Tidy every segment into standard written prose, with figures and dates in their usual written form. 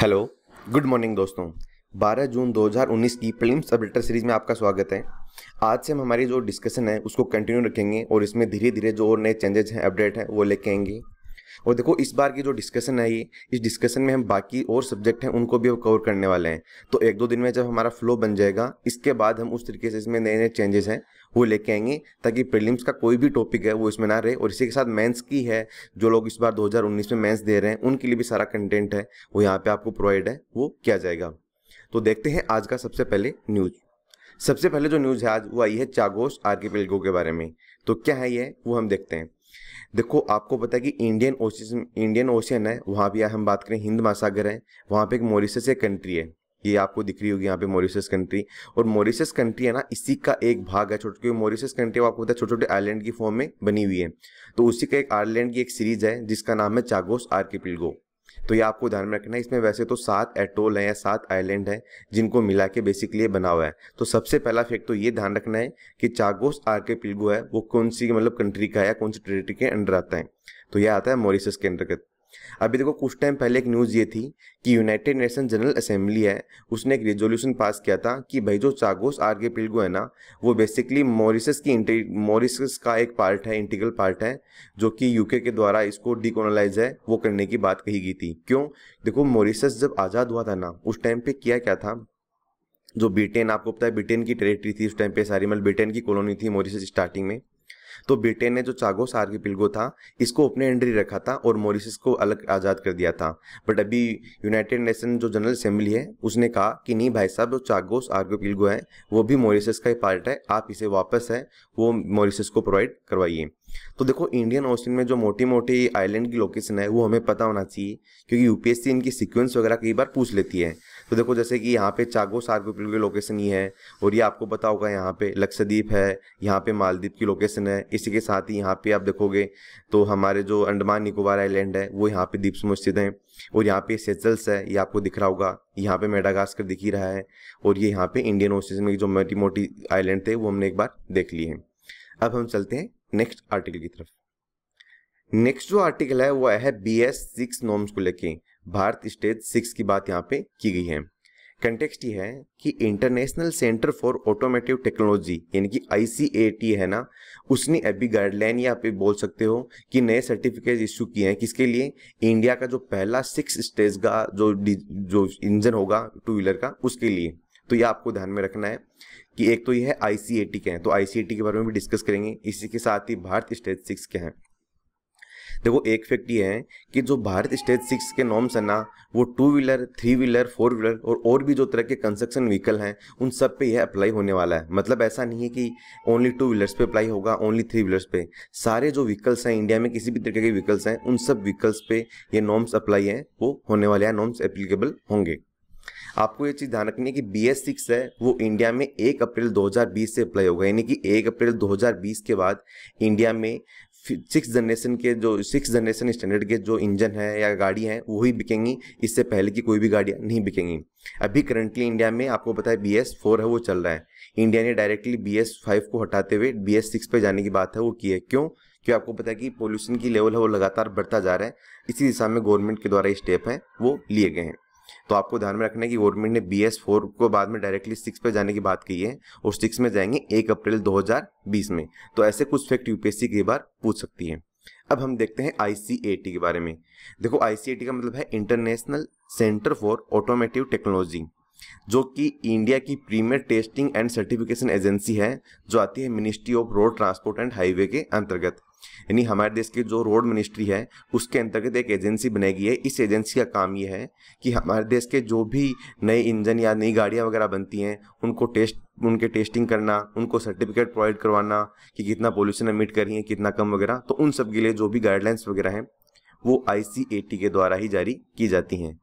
Hello, good morning दोस्तों। 12 जून 2019 की prelims updater series में आपका स्वागत है। आज से हम हमारी जो डिस्कशन है उसको कंटिन्यू रखेंगे और इसमें धीरे धीरे जो और नए चेंजेस हैं, अपडेट हैं, वो लेके आएंगे। और देखो, इस बार की जो डिस्कशन है इस डिस्कशन में हम बाकी और सब्जेक्ट हैं उनको भी कवर करने वाले हैं। तो एक दो दिन में जब हमारा फ्लो बन जाएगा, इसके बाद हम उस तरीके से इसमें नए नए चेंजेस हैं वो लेके आएंगे, ताकि प्रीलिम्स का कोई भी टॉपिक है वो इसमें ना रहे। और इसी के साथ मेंस की है, जो लोग इस बार 2019 में मेंस दे रहे हैं उनके लिए भी सारा कंटेंट है वो यहाँ पे आपको प्रोवाइड है, वो किया जाएगा। तो देखते हैं आज का सबसे पहले न्यूज़। सबसे पहले जो न्यूज़ है आज वो आई है चागोस आर्किपेलगो के बारे में। तो क्या है ये, वो हम देखते हैं। देखो, आपको पता है कि इंडियन ओशियन है, वहाँ भी हम बात करें हिंद महासागर है, वहाँ पे एक मॉरिशस एक कंट्री है, ये आपको दिख रही होगी यहाँ पे मॉरिशस कंट्री। और मॉरिशस कंट्री है ना, इसी का एक भाग है छोटे, मॉरिशस कंट्री आपको पता है छोटे छोटे आइलैंड की फॉर्म में बनी हुई है। तो उसी का एक आइलैंड की एक सीरीज है जिसका नाम है चागोस आर्किपेलगो। तो ये आपको ध्यान में रखना है। इसमें वैसे तो 7 एटोल हैं या 7 आइलैंड हैं जिनको मिला के बेसिकली बना हुआ है। तो सबसे पहला फैक्ट तो ये ध्यान रखना है कि चागोस आर्किपेलगो है वो कौन सी कंट्री का है या कौन सी टेरिटरी के अंडर आता है। तो यह आता है मॉरिशस के अंतर्गत। अभी देखो, कुछ टाइम पहले एक न्यूज़ ये थी कि यूनाइटेड नेशन जनरल असेंबली है, उसने एक रेजोल्यूशन पास किया था कि भाई जो चागोस आर्किपेलगो है ना, वो बेसिकली मॉरिशस का एक पार्ट है, इंटीग्रल पार्ट है, जो कि यूके के द्वारा इसको डीकोलोनाइज है वो करने की बात कही गई थी। क्यों? देखो, मॉरिशस जब आज़ाद हुआ था ना, उस टाइम पे किया क्या था, जो ब्रिटेन, आपको पता है ब्रिटेन की टेरिटरी थी उस टाइम पे सारी, मतलब ब्रिटेन की कॉलोनी थी मॉरिशस स्टार्टिंग में। तो ब्रिटेन ने जो चागोस आर्किपेलगो था इसको अपने अंडर ही रखा था और मॉरिशस को अलग आज़ाद कर दिया था। बट अभी यूनाइटेड नेशन जो जनरल असेंबली है उसने कहा कि नहीं भाई साहब, जो चागोस आर्किपेलगो है वो भी मॉरिशस का ही पार्ट है, आप इसे वापस है वो मॉरिशस को प्रोवाइड करवाइए। तो देखो, इंडियन ओशन में जो मोटी मोटी आइलैंड की लोकेशन है वो हमें पता होना चाहिए, क्योंकि यूपीएससी इनकी सीक्वेंस वगैरह कई बार पूछ लेती है। तो देखो, जैसे कि यहाँ पे चागोस आर्किपेलगो की लोकेशन ये है, और ये आपको पता होगा यहाँ पे लक्षद्वीप है, यहाँ पे मालदीव की लोकेशन है। इसी के साथ ही यहाँ पे आप देखोगे तो हमारे जो अंडमान निकोबार आइलैंड है वो यहाँ पे द्वीप समूह स्थित है। और यहाँ पे सेशल्स है, ये आपको दिख रहा होगा, यहाँ पे मेडागास्कर दिख ही रहा है। और ये यहाँ पे इंडियन ओशन में जो मोटी मोटी आइलैंड थे वो हमने एक बार देख लिए हैं। अब हम चलते हैं नेक्स्ट आर्टिकल की तरफ। नेक्स्ट जो आर्टिकल है वो है BS 6 नॉर्म्स को लेके, भारत स्टेज 6 की बात यहाँ पे की गई है। कंटेक्स्ट ये है कि International Centre for Automotive Technology यानी कि ICAT है ना, उसने अभी गाइडलाइन या आप बोल सकते हो कि नए सर्टिफिकेट इशू किए हैं। किसके लिए? इंडिया का जो पहला 6 स्टेज का जो इंजन होगा 2 व्हीलर का, उसके लिए। तो ये आपको ध्यान में रखना है कि एक तो ये है ICAT क्या है, तो ICAT के बारे में भी डिस्कस करेंगे। इसी के साथ ही भारत स्टेज 6 क्या है। देखो, एक फैक्ट ये है कि जो भारत स्टेज 6 के नॉर्म्स है ना, वो 2 व्हीलर, 3 व्हीलर, 4 व्हीलर और भी जो तरह के कंस्ट्रक्शन व्हीकल हैं उन सब पे यह अप्लाई होने वाला है। मतलब ऐसा नहीं है कि ओनली 2 व्हीलर्स पे अप्लाई होगा, ओनली 3 व्हीलर्स पे। सारे जो व्हीकल्स हैं इंडिया में, किसी भी तरीके के व्हीकल्स हैं, उन सब व्हीकल्स पे ये नॉर्म्स अप्लाई हैं, वो होने वाले हैं, नॉर्म्स एप्लीकेबल होंगे। आपको ये चीज़ ध्यान रखनी है कि BS 6 है वो इंडिया में 1 अप्रैल 2020 से अप्लाई होगा, यानी कि 1 अप्रैल 2020 के बाद इंडिया में 6 जनरेशन स्टैंडर्ड के जो इंजन है या गाड़ी हैं वही बिकेंगी, इससे पहले की कोई भी गाड़ियाँ नहीं बिकेंगी। अभी करंटली इंडिया में आपको पता है BS 4 है वो चल रहा है। इंडिया ने डायरेक्टली BS 5 को हटाते हुए BS 6 पे जाने की बात है वो की है। क्यों? क्योंकि आपको पता है कि पोल्यूशन की लेवल है वो लगातार बढ़ता जा रहा है, इसी दिशा में गवर्नमेंट के द्वारा स्टेप हैं वो लिए गए हैं। तो आपको ध्यान में रखना है कि गवर्नमेंट ने BS 4 को बाद में डायरेक्टली 6 पे जाने की बात की है और 6 में जाएंगे 1 अप्रैल 2020 में। तो ऐसे कुछ फैक्ट UPSC कई बार पूछ सकती है। अब हम देखते हैं ICAT के बारे में। देखो, ICAT का मतलब है International Centre for Automotive Technology, जो कि इंडिया की premier testing and certification agency है, जो आती है Ministry of Road Transport and Highway के अंतर्गत। यानी हमारे देश की जो रोड मिनिस्ट्री है उसके अंतर्गत एक एजेंसी बनाई गई है। इस एजेंसी का काम ये है कि हमारे देश के जो भी नए इंजन या नई गाड़ियां वगैरह बनती हैं उनके टेस्टिंग करना, उनको सर्टिफिकेट प्रोवाइड करवाना कि कितना पोल्यूशन एमिट कर रही है, कितना कम वगैरह। तो उन सब के लिए जो भी गाइडलाइंस वगैरह हैं वो ICAT के द्वारा ही जारी की जाती हैं।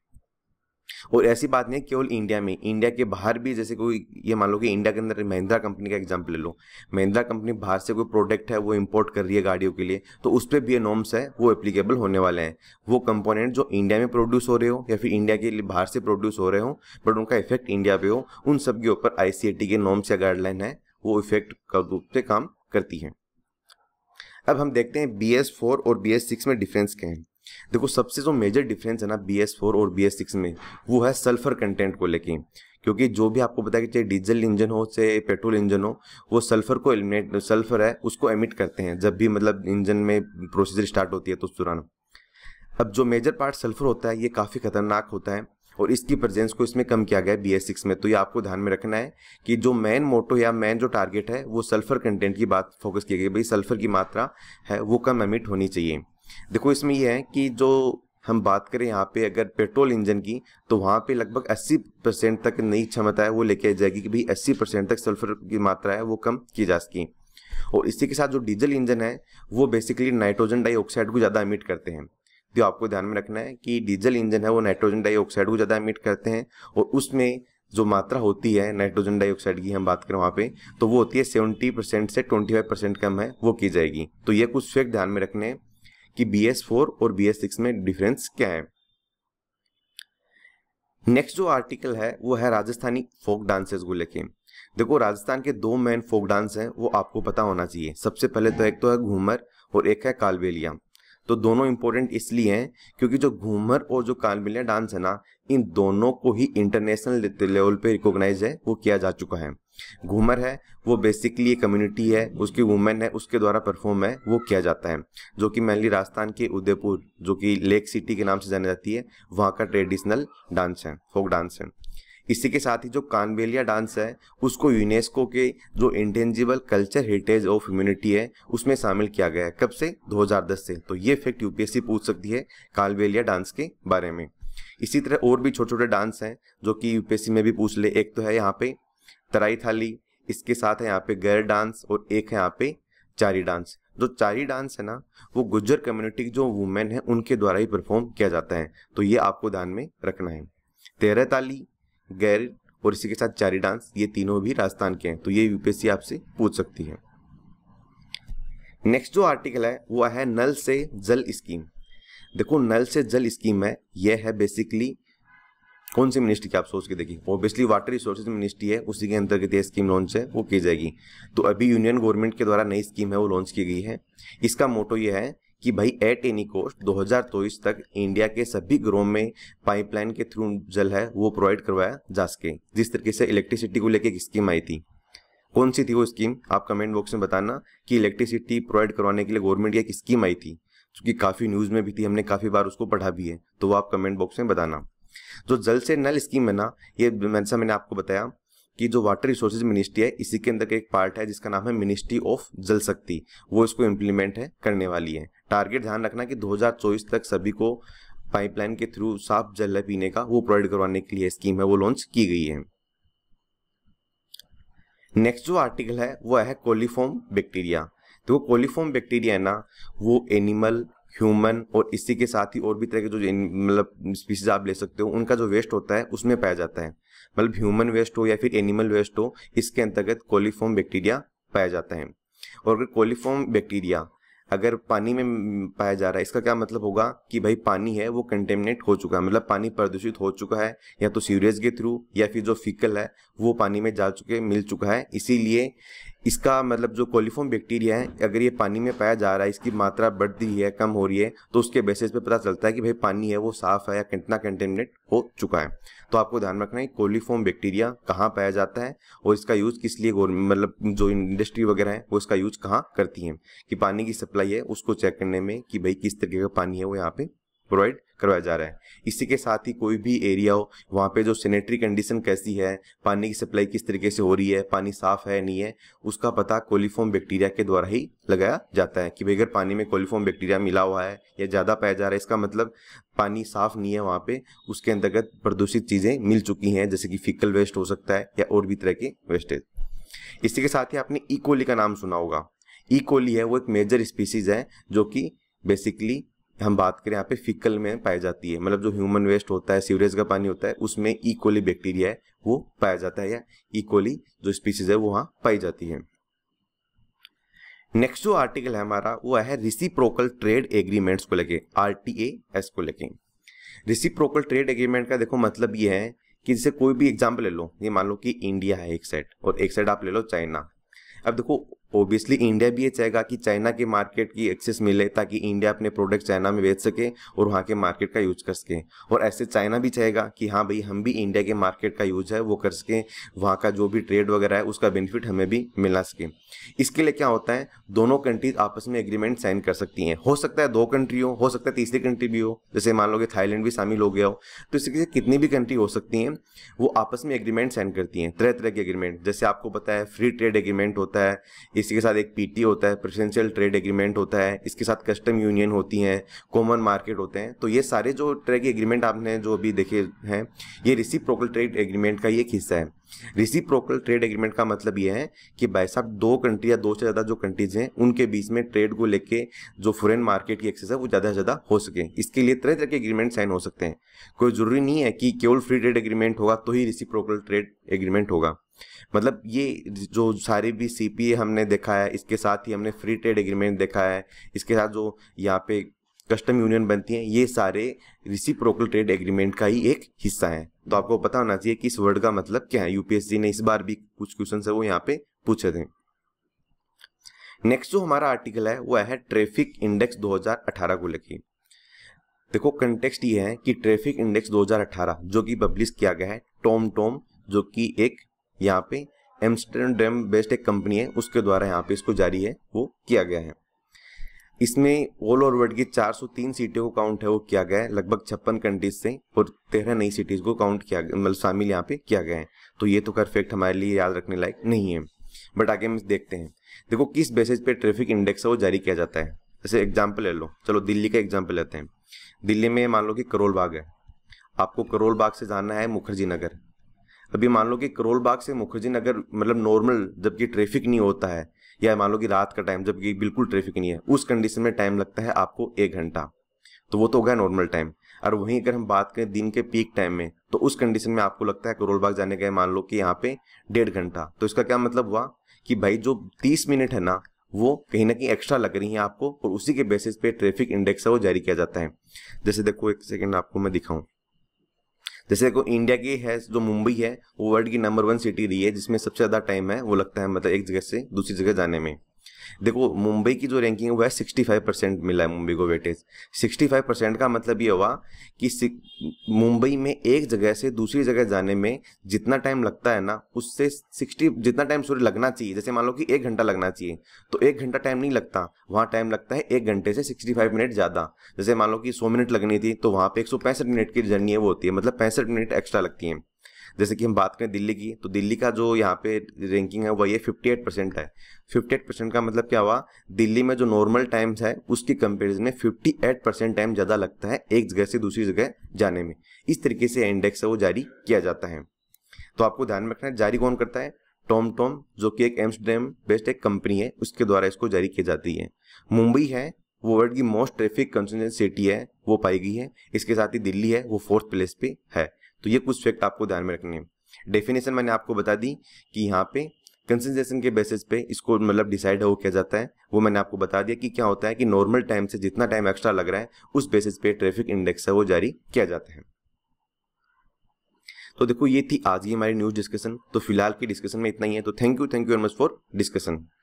और ऐसी बात नहीं केवल इंडिया में, इंडिया के बाहर भी, जैसे कोई ये मान लो कि इंडिया के अंदर महिंद्रा कंपनी का एग्जांपल ले लो, महिंद्रा कंपनी बाहर से कोई प्रोडक्ट है वो इंपोर्ट कर रही है गाड़ियों के लिए, तो उस पर भी ये नॉर्म्स है वो एप्लीकेबल होने वाले हैं। वो कंपोनेंट जो इंडिया में प्रोड्यूस हो रहे हो या फिर इंडिया के लिए बाहर से प्रोड्यूस हो रहे हो बट उनका इफेक्ट इंडिया पे हो, उन सब के ऊपर ICAT के नॉर्म्स या गाइडलाइन है वो इफेक्ट रूप से काम करती है। अब हम देखते हैं BS 4 और BS 6 में डिफरेंस क्या है। देखो सबसे जो मेजर डिफरेंस है ना BS4 और BS6 में, वो है सल्फर कंटेंट को लेके। क्योंकि जो भी आपको पता है कि चाहे डीजल इंजन हो चाहे पेट्रोल इंजन हो, वो सल्फर को एलिमिनेट, सल्फर है उसको एमिट करते हैं जब भी मतलब इंजन में प्रोसीजर स्टार्ट होती है तो उस दौरान। अब जो मेजर पार्ट सल्फर होता है ये काफ़ी खतरनाक होता है और इसकी प्रेजेंस को इसमें कम किया गया है BS6 में। तो ये आपको ध्यान में रखना है कि जो मेन मोटो या मेन जो टारगेट है वो सल्फर कंटेंट की बात फोकस की गई, भाई सल्फर की मात्रा है वो कम एमिट होनी चाहिए। देखो इसमें ये है कि जो हम बात करें यहाँ पे अगर पेट्रोल इंजन की, तो वहाँ पे लगभग 80% तक नई क्षमता है वो लेके जाएगी कि भाई 80% तक सल्फर की मात्रा है वो कम की जा सके। और इसी के साथ जो डीजल इंजन है वो बेसिकली नाइट्रोजन डाइऑक्साइड को ज़्यादा एमिट करते हैं। तो आपको ध्यान में रखना है कि डीजल इंजन है वो नाइट्रोजन डाइऑक्साइड को ज़्यादा एमिट करते हैं और उसमें जो मात्रा होती है नाइट्रोजन डाइऑक्साइड की हम बात करें वहाँ पे, तो वो होती है 70% से 25% कम है वो की जाएगी। तो ये कुछ फैक्ट ध्यान में रखने हैं कि BS4 और BS6 में डिफरेंस क्या है। नेक्स्ट जो आर्टिकल है वो है राजस्थानी फोक डांसेस को लेके। देखो राजस्थान के दो मेन फोक डांस हैं वो आपको पता होना चाहिए। सबसे पहले तो एक तो है घूमर और एक है कालबेलिया। तो दोनों इंपॉर्टेंट इसलिए हैं क्योंकि जो घूमर और जो कालबेलिया डांस है ना, इन दोनों को ही इंटरनेशनल लेवल पे रिकॉग्नाइज है वो किया जा चुका है। घूमर है वो बेसिकली एक कम्युनिटी है, उसकी वुमेन है उसके द्वारा परफॉर्म है वो किया जाता है, जो कि मेनली राजस्थान के उदयपुर जो कि लेक सिटी के नाम से जानी जाती है वहाँ का ट्रेडिशनल डांस है, फोक डांस है। इसी के साथ ही जो कालबेलिया डांस है उसको यूनेस्को के जो intangible culture heritage of humanity है उसमें शामिल किया गया है। कब से? 2010 से। तो ये फैक्ट UPSC पूछ सकती है कालबेलिया डांस के बारे में। इसी तरह और भी छोटे छोटे डांस हैं जो कि UPSC में भी पूछ ले। एक तो है यहाँ पे तराई थाली, इसके साथ है यहाँ पे गैर डांस और एक है यहाँ पे चारी डांस। जो चारी डांस है ना वो गुज्जर कम्युनिटी की जो वुमेन है उनके द्वारा ही परफॉर्म किया जाता है। तो ये आपको ध्यान में रखना है। तेरह ताली, गैर और इसी के साथ चारी डांस, ये तीनों भी राजस्थान के हैं। तो ये UPSC आपसे पूछ सकती है। नेक्स्ट जो आर्टिकल है वो है नल से जल स्कीम। देखो नल से जल स्कीम है, यह है बेसिकली कौन सी मिनिस्ट्री की आप सोच के देखिए, ऑब्वियसली वाटर रिसोर्सेज मिनिस्ट्री है, उसी के अंतर्गत ये स्कीम लॉन्च है वो की जाएगी। तो अभी यूनियन गवर्नमेंट के द्वारा नई स्कीम है वो लॉन्च की गई है। इसका मोटो ये है कि भाई एट एनी कॉस्ट 2024 तक इंडिया के सभी घरों में पाइपलाइन के थ्रू जल है वो प्रोवाइड करवाया जा सके। जिस तरीके से इलेक्ट्रिसिटी को लेकर एक स्कीम आई थी, कौन सी थी वो स्कीम आप कमेंट बॉक्स में बताना कि इलेक्ट्रिसिटी प्रोवाइड करवाने के लिए गवर्नमेंट की एक स्कीम आई थी, क्योंकि काफ़ी न्यूज़ में भी थी, हमने काफ़ी बार उसको पढ़ा भी है। तो वो आप कमेंट बॉक्स में बताना। जो जल से नल स्कीम है ना, ये मैंने आपको बताया कि जो वाटर रिसोर्सेज मिनिस्ट्री है इसी के अंदर एक पार्ट है जिसका नाम है मिनिस्ट्री ऑफ जल शक्ति, वो इसको इम्प्लीमेंट है करने वाली है। टारगेट ध्यान रखना कि 2024 तक सभी को पाइपलाइन के थ्रू साफ जल है पीने का वो प्रोवाइड करवाने के लिए स्कीम है वो लॉन्च की गई है। नेक्स्ट जो आर्टिकल है वो है कोलीफॉर्म बैक्टीरिया। तो कोलीफॉर्म बैक्टीरिया है ना वो एनिमल, ह्यूमन और इसी के साथ ही और भी तरह के जो मतलब स्पीसीज आप ले सकते हो उनका जो वेस्ट होता है उसमें पाया जाता है। मतलब ह्यूमन वेस्ट हो या फिर एनिमल वेस्ट हो, इसके अंतर्गत कोलीफॉर्म बैक्टीरिया पाया जाता है। और अगर कोलीफॉर्म बैक्टीरिया अगर पानी में पाया जा रहा है, इसका क्या मतलब होगा कि भाई पानी है वो कंटेमिनेट हो चुका है, मतलब पानी प्रदूषित हो चुका है, या तो सीवरेज के थ्रू या फिर जो फीकल है वो पानी में जा चुके मिल चुका है। इसीलिए इसका मतलब जो कोलीफॉर्म बैक्टीरिया है अगर ये पानी में पाया जा रहा है, इसकी मात्रा बढ़ रही है कम हो रही है, तो उसके बेसिस पे पता चलता है कि भाई पानी है वो साफ है या कितना कंटेमिनेट हो चुका है। तो आपको ध्यान रखना है कोलीफॉर्म बैक्टीरिया कहाँ पाया जाता है और इसका यूज किस लिए, मतलब जो इंडस्ट्री वगैरह है वो इसका यूज कहाँ करती है, कि पानी की सप्लाई है उसको चेक करने में कि भाई किस तरीके का पानी है वो यहाँ पे प्रोवाइड करवाया जा रहा है। इसी के साथ ही कोई भी एरिया हो वहाँ पे जो सैनिटरी कंडीशन कैसी है, पानी की सप्लाई किस तरीके से हो रही है, पानी साफ है नहीं है, उसका पता कोलीफॉर्म बैक्टीरिया के द्वारा ही लगाया जाता है कि भाई अगर पानी में कोलीफॉर्म बैक्टीरिया मिला हुआ है या ज़्यादा पाया जा रहा है, इसका मतलब पानी साफ नहीं है वहाँ पे, उसके अंतर्गत प्रदूषित चीज़ें मिल चुकी हैं, जैसे कि फीकल वेस्ट हो सकता है या और भी तरह के वेस्टेज। इसी के साथ ही आपने ई कोली का नाम सुना होगा। ई कोली है वो एक मेजर स्पीसीज है जो कि बेसिकली हम बात करें यहाँ पे फीकल में पाई जाती है, मतलब जो ह्यूमन वेस्ट होता है, सीवरेज का पानी होता है, उसमें ई कोली बैक्टीरिया है वो पाया जाता है, या ई कोली जो स्पीसीज है वो वहाँ पाई जाती है। नेक्स्ट जो आर्टिकल है हमारा वो है रेसिप्रोकल ट्रेड एग्रीमेंट्स को लेके, RTAS को लेके। रेसिप्रोकल ट्रेड एग्रीमेंट का देखो मतलब ये है कि जैसे कोई भी एग्जाम्पल ले लो, ये मान लो कि इंडिया है एक साइड और एक साइड आप ले लो चाइना। अब देखो ओबियसली इंडिया भी ये चाहेगा कि चाइना के मार्केट की एक्सेस मिले ताकि इंडिया अपने प्रोडक्ट चाइना में बेच सके और वहाँ के मार्केट का यूज कर सके, और ऐसे चाइना भी चाहेगा कि हाँ भाई हम भी इंडिया के मार्केट का यूज है वो कर सके, वहाँ का जो भी ट्रेड वगैरह है उसका बेनिफिट हमें भी मिला सके। इसके लिए क्या होता है, दोनों कंट्रीज आपस में एग्रीमेंट साइन कर सकती हैं। हो सकता है 2 कंट्री हो सकता है तीसरी कंट्री भी हो, जैसे मान लो कि थाईलैंड भी शामिल हो गया हो, तो इससे कितनी भी कंट्री हो सकती हैं वो आपस में एग्रीमेंट साइन करती हैं, तरह तरह के एग्रीमेंट। जैसे आपको पता है फ्री ट्रेड एग्रीमेंट होता है, इसी के साथ एक पीटी होता है, प्रेफरेंशियल ट्रेड एग्रीमेंट होता है, इसके साथ कस्टम यूनियन होती हैं, कॉमन मार्केट होते हैं। तो ये सारे जो तरह के एग्रीमेंट आपने जो अभी देखे हैं ये रेसिप्रोकल ट्रेड एग्रीमेंट का ही एक हिस्सा है। रेसिप्रोकल ट्रेड एग्रीमेंट का मतलब ये है कि भाई साहब 2 कंट्री या 2 से ज़्यादा जो कंट्रीज हैं उनके बीच में ट्रेड को लेके जो फॉरेन मार्केट की एक्सेस है वो ज़्यादा से ज़्यादा हो सके। इसके लिए तरह तरह के एग्रीमेंट साइन हो सकते हैं। कोई जरूरी नहीं है कि केवल फ्री ट्रेड एग्रीमेंट होगा तो ही रेसिप्रोकल ट्रेड एग्रीमेंट होगा। मतलब ये जो सारे भी सीपीए हमने देखा है, इसके साथ ही हमने फ्री ट्रेड एग्रीमेंट देखा है, इसके साथ जो यहाँ पे कस्टम यूनियन बनती हैं, ये सारे रेसिप्रोकल ट्रेड एग्रीमेंट का ही एक हिस्सा है। तो आपको पता होना चाहिए कि इस वर्ड का मतलब क्या है। यूपीएससी ने इस बार भी कुछ क्वेश्चन है वो यहाँ पे पूछे थे। नेक्स्ट जो हमारा आर्टिकल है वो है ट्रैफिक इंडेक्स 2018 को लेके। देखो कंटेक्स्ट ये है कि ट्रैफिक इंडेक्स 2018 जो कि पब्लिश किया गया है टॉम जो कि एक यहाँ पे एम्स्टर्डम बेस्ड एक कंपनी है उसके द्वारा यहाँ पे इसको जारी है वो किया गया है। इसमें ऑल ओवर वर्ल्ड की 403 सीटों को काउंट है वो किया गया है, लगभग 56 कंट्रीज से, और 13 नई सिटीज को काउंट किया गया, मतलब शामिल यहाँ पे किया गया है। तो ये तो खैर फैक्ट हमारे लिए याद रखने लायक नहीं है, बट आगे हम देखते हैं। देखो किस बेसिस पे ट्रैफिक इंडेक्स है वो जारी किया जाता है। जैसे एग्जाम्पल ले लो, चलो दिल्ली का एग्जाम्पल लेते हैं। दिल्ली में मान लो कि करोल बाग है, आपको करोल बाग से जाना है मुखर्जी नगर। अभी मान लो कि करोल बाग से मुखर्जी नगर मतलब नॉर्मल जबकि ट्रैफिक नहीं होता है, या मान लो कि रात का टाइम जबकि बिल्कुल ट्रैफिक नहीं है, उस कंडीशन में टाइम लगता है आपको 1 घंटा, तो वो तो हो गया नॉर्मल टाइम। और वहीं अगर हम बात करें दिन के पीक टाइम में तो उस कंडीशन में आपको लगता है करोल बाग जाने का मान लो कि यहाँ पे 1.5 घंटा। तो इसका क्या मतलब हुआ कि भाई जो 30 मिनट है ना वो कहीं ना कहीं एक्स्ट्रा लग रही है आपको, और उसी के बेसिस पे ट्रैफिक इंडेक्स है वो जारी किया जाता है। जैसे देखो एक सेकेंड आपको मैं दिखाऊं, जैसे देखो इंडिया की है जो मुंबई है वो वर्ल्ड की नंबर 1 सिटी रही है जिसमें सबसे ज्यादा टाइम है वो लगता है मतलब एक जगह से दूसरी जगह जाने में। देखो मुंबई की जो रैंकिंग है वो है 65% मिला है मुंबई को वेटेज। 65% का मतलब ये हुआ कि मुंबई में एक जगह से दूसरी जगह जाने में जितना टाइम लगता है ना उससे 60 जितना टाइम सॉरी लगना चाहिए, जैसे मान लो कि 1 घंटा लगना चाहिए तो 1 घंटा टाइम नहीं लगता, वहाँ टाइम लगता है 1 घंटे से 65 मिनट ज़्यादा। जैसे मान लो कि 100 मिनट लगनी थी तो वहाँ पे 165 मिनट की जर्नी है वो होती है, मतलब 65 मिनट एक्स्ट्रा लगती है। जैसे कि हम बात करें दिल्ली की तो दिल्ली का जो यहाँ पे रैंकिंग है वो ये 58% है। 58% का मतलब क्या हुआ, दिल्ली में जो नॉर्मल टाइम्स है उसकी कंपेरिजन में 58% टाइम ज़्यादा लगता है एक जगह से दूसरी जगह जाने में। इस तरीके से इंडेक्स है वो जारी किया जाता है। तो आपको ध्यान में रखना है जारी कौन करता है, टॉम जो कि एक एम्स्टर्डम बेस्ड एक कंपनी है उसके द्वारा इसको जारी की जाती है। मुंबई है वो वर्ल्ड की मोस्ट ट्रैफिक कंसंट्रेटेड सिटी है वो पाई गई है, इसके साथ ही दिल्ली है वो 4th प्लेस पे है। तो ये कुछ फैक्ट आपको ध्यान में रखने हैं। डेफिनेशन मैंने आपको बता दी कि यहाँ पे कंसंट्रेशन के बेसिस पे इसको मतलब डिसाइड हो किया जाता है, वो मैंने आपको बता दिया कि क्या होता है कि नॉर्मल टाइम से जितना टाइम एक्स्ट्रा लग रहा है उस बेसिस पे ट्रैफिक इंडेक्स है वो जारी किया जाता है। तो देखो ये थी आज की हमारी न्यूज डिस्कशन। तो फिलहाल की डिस्कशन में इतना ही है। तो thank you very much for discussion.